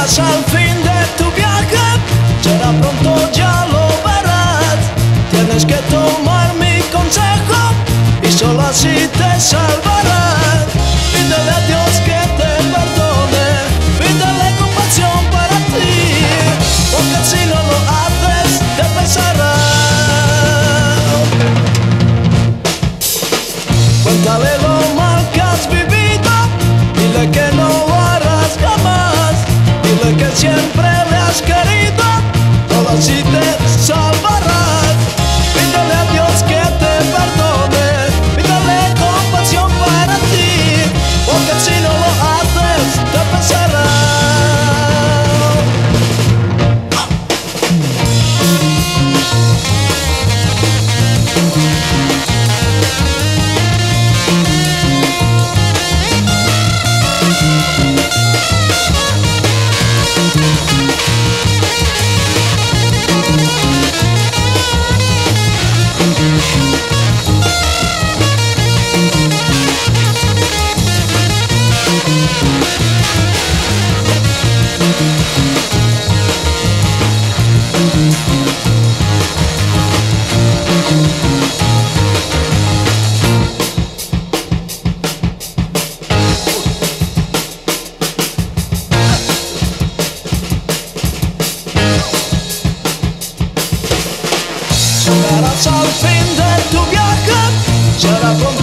Llegarás al fin de tu viaje, será pronto, ya lo verás. Tienes que tomar mi consejo y solo así te salvarás. Pídele a Dios que te perdone, pídele compasión para ti, porque si no lo haces te pesará. Cuéntale lo mal que has vivido, dile que no lo harás jamás, dile que siempre le has querido, solo así te salvarás. Pídele a Dios que te perdone, pídele compasión para ti, porque si no lo haces te pesará. Llegarás al fin de tu viaje, será pronto.